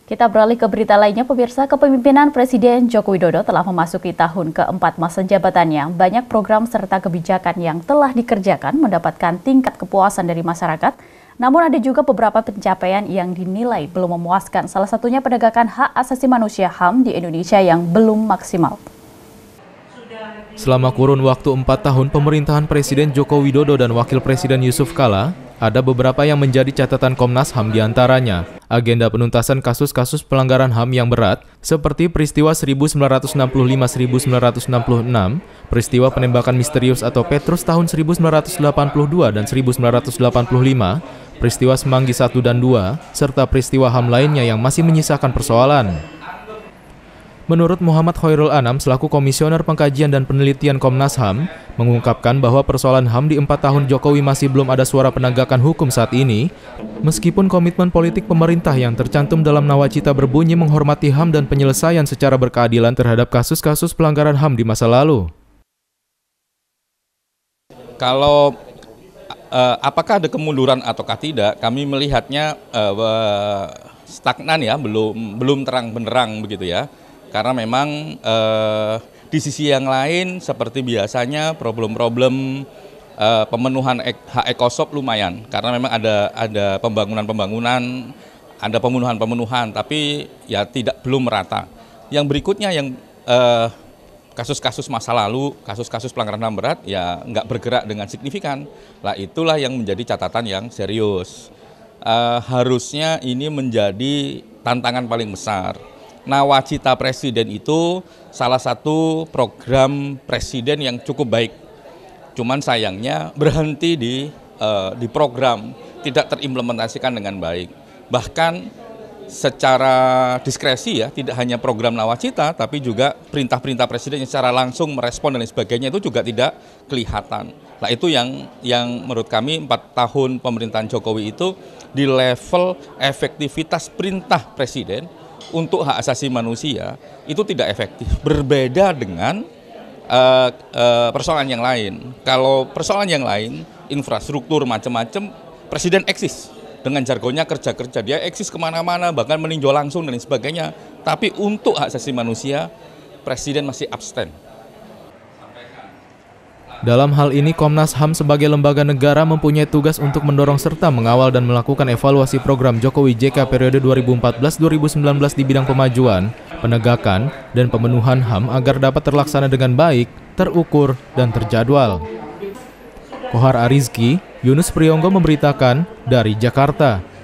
Kita beralih ke berita lainnya, pemirsa. Kepemimpinan Presiden Joko Widodo telah memasuki tahun keempat masa jabatannya. Banyak program serta kebijakan yang telah dikerjakan mendapatkan tingkat kepuasan dari masyarakat. Namun ada juga beberapa pencapaian yang dinilai belum memuaskan. Salah satunya penegakan hak asasi manusia (HAM) di Indonesia yang belum maksimal. Selama kurun waktu 4 tahun pemerintahan Presiden Joko Widodo dan Wakil Presiden Yusuf Kala, ada beberapa yang menjadi catatan Komnas HAM diantaranya. Agenda penuntasan kasus-kasus pelanggaran HAM yang berat, seperti peristiwa 1995-1966, peristiwa penembakan misterius atau Petrus tahun 1982 dan 1985, peristiwa Semanggi 1 dan 2, serta peristiwa HAM lainnya yang masih menyisakan persoalan. Menurut Muhammad Khairul Anam selaku Komisioner Pengkajian dan Penelitian Komnas HAM, mengungkapkan bahwa persoalan HAM di 4 tahun Jokowi masih belum ada suara penegakan hukum saat ini, meskipun komitmen politik pemerintah yang tercantum dalam nawacita berbunyi menghormati HAM dan penyelesaian secara berkeadilan terhadap kasus-kasus pelanggaran HAM di masa lalu. Kalau apakah ada kemunduran ataukah tidak, kami melihatnya stagnan ya, belum terang benderang begitu ya. Karena memang di sisi yang lain seperti biasanya problem-problem pemenuhan hak ekosop lumayan. Karena memang ada pembangunan, ada pemenuhan, tapi ya belum merata. Yang berikutnya yang kasus-kasus masa lalu, kasus-kasus pelanggaran HAM berat ya nggak bergerak dengan signifikan. Lah itulah yang menjadi catatan yang serius. Harusnya ini menjadi tantangan paling besar. Nawacita Presiden itu salah satu program Presiden yang cukup baik. Cuman sayangnya berhenti di program, tidak terimplementasikan dengan baik. Bahkan secara diskresi ya, tidak hanya program Nawacita, tapi juga perintah-perintah Presiden yang secara langsung merespon dan sebagainya itu juga tidak kelihatan. Nah itu yang menurut kami 4 tahun pemerintahan Jokowi itu di level efektivitas perintah Presiden untuk hak asasi manusia itu tidak efektif. Berbeda dengan persoalan yang lain. Kalau persoalan yang lain, infrastruktur macam-macam, Presiden eksis. Dengan jargonnya kerja-kerja, dia eksis kemana-mana, bahkan meninjau langsung dan sebagainya. Tapi untuk hak asasi manusia, Presiden masih abstain. Dalam hal ini, Komnas HAM sebagai lembaga negara mempunyai tugas untuk mendorong serta mengawal dan melakukan evaluasi program Jokowi JK periode 2014-2019 di bidang pemajuan, penegakan, dan pemenuhan HAM agar dapat terlaksana dengan baik, terukur, dan terjadwal. Kohar Arizki, Yunus Priyonggo memberitakan dari Jakarta.